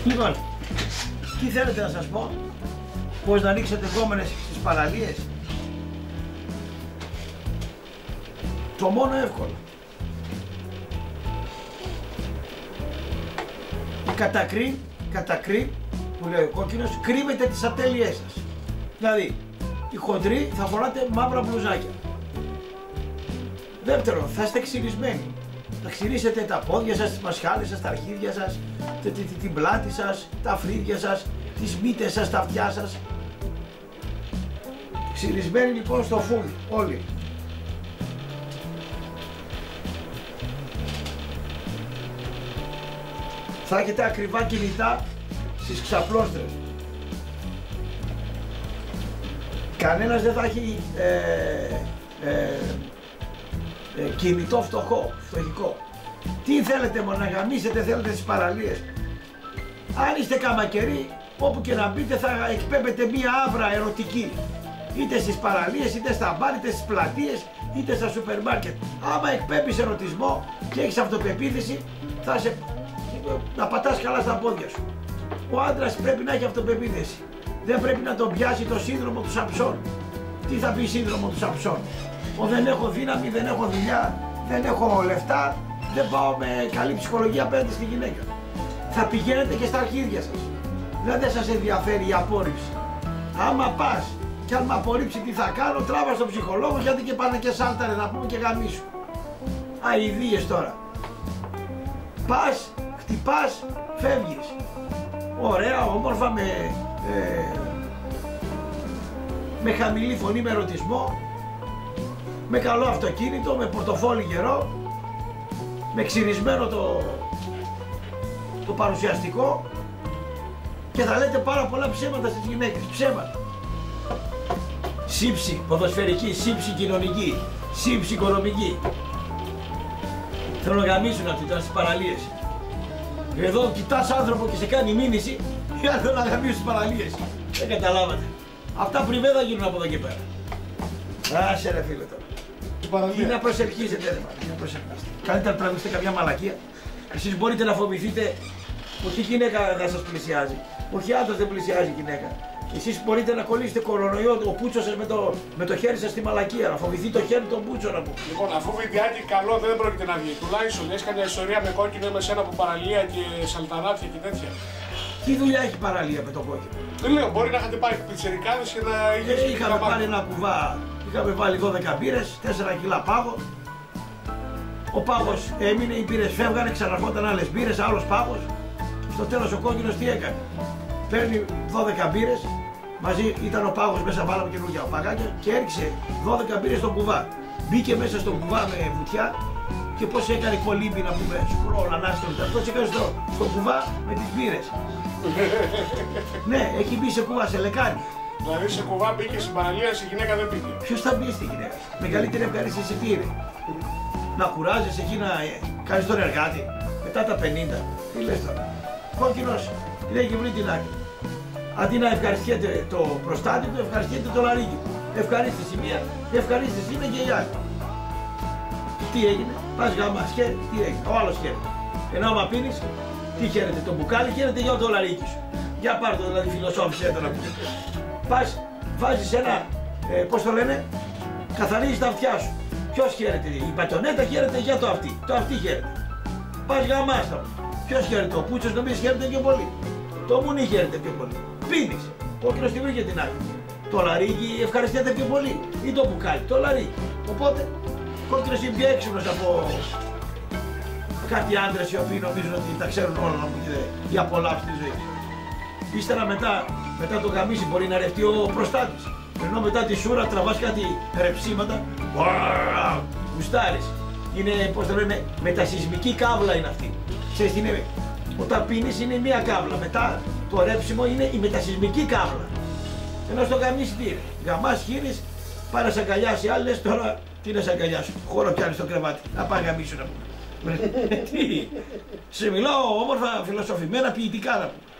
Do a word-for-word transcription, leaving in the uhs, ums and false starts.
Λοιπόν, τι θέλετε να σας πω, πώς να ανοίξετε κόμενες στις παραλίες? Το μόνο εύκολο. Η κατακρί, κατακρί που λέει ο κόκκινος, κρύβεται τις ατέλειές σας. Δηλαδή, οι χοντροί θα φοράτε μαύρα μπλουζάκια. Δεύτερον, θα είστε ξυρισμένοι. Θα ξυρίσετε τα πόδια σας, τις μασχάλες σας, τα αρχίδια σας, την πλάτη σας, τα φρύδια σας, τις μύτες σας, τα αυτιά σας. Ξυρισμένοι λοιπόν στο φουλ, όλοι. Θα έχετε ακριβά κινητά στις ξαπλώστρες. Κανένας δεν θα έχει ε, ε, ε, κινητό φτωχό, φτωχικό. Τι θέλετε μόνο να γαμίσετε, θέλετε στις παραλίες? Αν είστε καμακεροί, όπου και να μπείτε θα εκπέμπετε μία άβρα ερωτική. Είτε στις παραλίες, είτε στα μπάρ, είτε στις πλατείες, είτε στα σούπερ μάρκετ. Άμα εκπέμπεις ερωτισμό και έχεις αυτοπεποίθηση, θα σε... να πατάς καλά στα πόδια σου. Ο άντρας πρέπει να έχει αυτοπεποίθηση. Δεν πρέπει να τον πιάσει το σύνδρομο του Σαμψόν. Τι θα πει σύνδρομο του Σαμψόν? Ο δεν έχω δύναμη, δεν έχω δουλειά, δεν έχω λεφτά, δεν πάω με καλή ψυχολογία απέναντι στη γυναίκα. Θα πηγαίνετε και στα αρχίδια σας. Δεν σας ενδιαφέρει η απόρριψη. Άμα πας και αν με απορρίψει τι θα κάνω, τράβα στον ψυχολόγο, γιατί και πάνε και σάλταρε να πούμε και γαμίσου. Αηδίες τώρα. Πας, χτυπάς, φεύγεις. Ωραία, όμορφα, με, ε, με χαμηλή φωνή, με ερωτισμό, με καλό αυτοκίνητο, με πορτοφόλι γερό, με ξυρισμένο το, το παρουσιαστικό και θα λέτε πάρα πολλά ψέματα στις γυναίκες, ψέματα. Σύψη ποδοσφαιρική, σύψη κοινωνική, σύψη οικονομική. Θέλω να γαμίσουν αυτοί τώρα στις παραλίες. Εδώ κοιτάς άνθρωπο και σε κάνει μήνυση και αν θέλω να γαμίσουν στις παραλίες. Δεν καταλάβατε. Αυτά πριβέ θα γίνουν από εδώ και πέρα. Άσε ρε φίλε τώρα. Τι να προσελκύσετε ρε μάλλον, τι να προσελκύσετε. Καλύτερα να τραγουδίσετε καμιά μαλακία. Εσείς μπορείτε να φοβηθείτε, όχι γυναίκα θα σας πλησιάζει, όχι άντρας δεν πλησιάζει γυναίκα. Εσείς μπορείτε να κολλήσετε κορονοϊό, ο πούτσος σας με το, με το χέρι σας στη μαλακία, να φοβηθεί το χέρι τον πούτσο να πούμε. Λοιπόν, αφού βιντεάκι καλό δεν πρόκειται να βγει, τουλάχιστον έχεις καμιά ιστορία με κόκκινο ή με σένα από παραλία και σαλταράτια και τέτοια? Τι δουλειά έχει παραλία με το κόκκινο? Δεν λέω, μπορεί να είχατε πάρει πιτσιρικάδες και να είχες... Ε, είχαμε πάρει ένα κουβά, είχαμε βάλει δώδεκα μπύρες, τέσσερα κιλά πάγο. Ο πάγος έμεινε, οι μπύρες φεύγανε, ξαναρχόταν άλλες μπύρες, άλλος πάγος. Στο τέλος ο κόκκινος τι έκανε? Παίρνει δώδεκα μπύρες, μαζί ήταν ο πάγος μέσα, βάλαμε καινούργια παγάκια και έριξε δώδεκα μπύρες στον κουβά. Μπήκε μέσα στον κουβά με βουτιά και πώς έκανε κολύμπι να πούμε, σκρόλ, ανάστολη, πώς έκανε στο, στον κουβά με τις μπύρες. Ναι, έχει μπει σε κουβά, σε λεκάνη. Δηλαδή σε κουβά μπήκε στην παραλία, σε γυναίκα δεν μπήκε. Ποιος θα μπει στη γυναίκα? Μεγαλύτερη ευχαρίστηση τι είναι? Να κουράζεσαι εκεί να ε, κάνεις τον εργάτη μετά τα πενήντα. Τι λες τώρα? Κόκκινος λέει και βρει την άκρη. Αντί να ευχαριστιέται το προστάτη του, ευχαριστιέται το λαρίκι του. Ευχαρίστηση μία, ευχαρίστηση είναι και η άλλη. Τι έγινε? Πας γαμάς και τι έγινε? Ο άλλος χαίρεται. Ενώ άμα πίνεις, τι χαίρεται? Το μπουκάλι χαίρεται για το λαρίκι σου. Για πάρ' το δηλαδή, φιλοσόφισε το να πεις. Πας, βάζεις ένα, ε, πώς το λένε, καθαρίζεις τα αυτιά σου. Ποιος χαίρεται? Η πατονέτα χαίρεται για το αυτί. Το αυτί χαίρεται. Πας γαμάς τα. Ποιος χαίρεται? Ο πούτσος νομίζεις χαίρεται πιο πολύ. Το μουνί χαίρεται πιο πολύ. Πίνεις. Κόκκινος τη βρήκε την άκρη. Το λαρίκι ευχαριστιέται πιο πολύ. Ή το μπουκάλι, το λαρίκι. Οπότε, κόκκινος είναι πιο έξυπνος από κάποιοι άντρες οι οποίοι νομίζουν ότι τα ξέρουν όλα να μου και η απολαύση της ζωής. Ύστερα μετά, μετά το γαμίσι μπορεί να ρευτεί ο προστάτης. Ενώ μετά τη σούρα τραβάς κάτι ρεψίματα. Γουστάρεις. Είναι, πώς το λένε, μετασυσμική κάβλα είναι αυτή. Ξέρεις τι είναι? Όταν πίνεις είναι μία κάβλα. Μετά το ρέψιμο είναι η μετασυσμική κάβλα. Ενώ στο γαμίσι τι είναι? Γαμάς, χύνεις, πάρε να σ' αγκαλιάσει άλλη, λες τώρα τι να σ' αγκαλιάσω? Χώρο πιάνεις στο κρεβάτι. Να πάει γαμίσου να πούμε. Τι? Σε μιλάω όμορφα, φιλοσοφημένα, ποιητικά να πούμε.